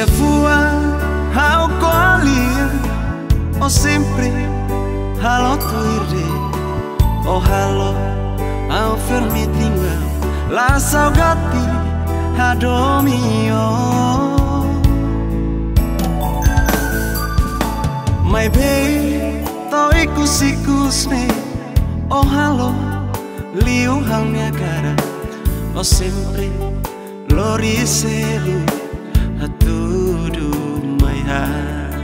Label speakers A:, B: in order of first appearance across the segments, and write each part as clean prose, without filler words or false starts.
A: fua ao colia o sempre halo tuire o halo ao fermitinga la saugati adomio my baby to ikus ne o halo liu hang minha cara o sempre loriselu a tudo my heart.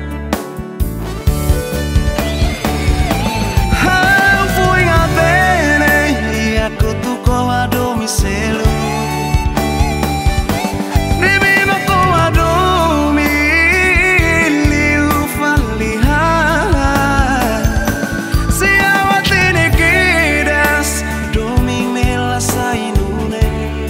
A: Eu fui a bene e a cutuco a domicílio. Divino com a domicílio faliar. Se eu a tene quedas, domingo nela sai no ne.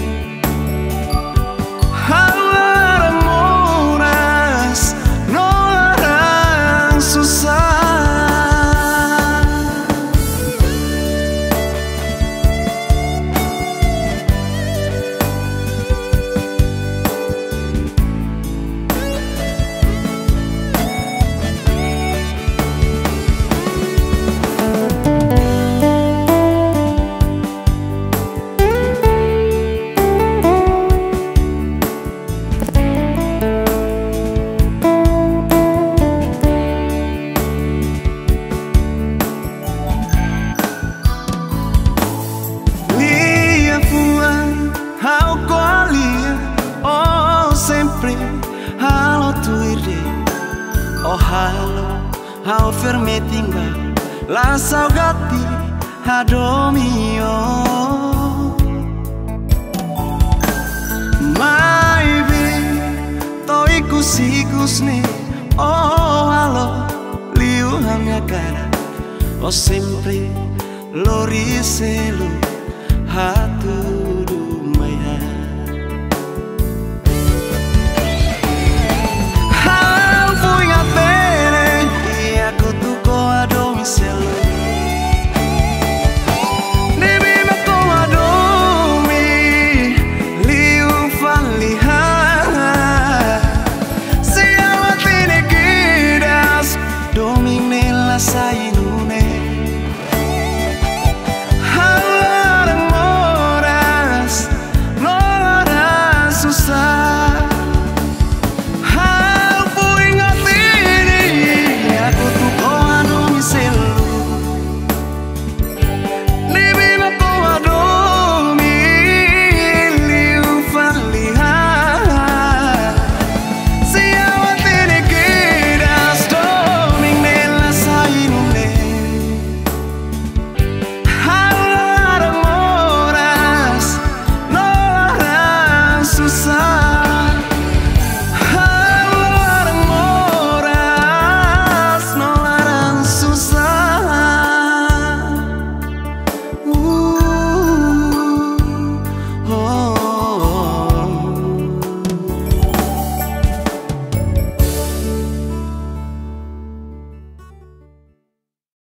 A: Oh halo, ao fermetinga, la saugati adomio. My baby, to ikus ne. Oh halo, liu a minha cara. Oh sempre loriselu hatu.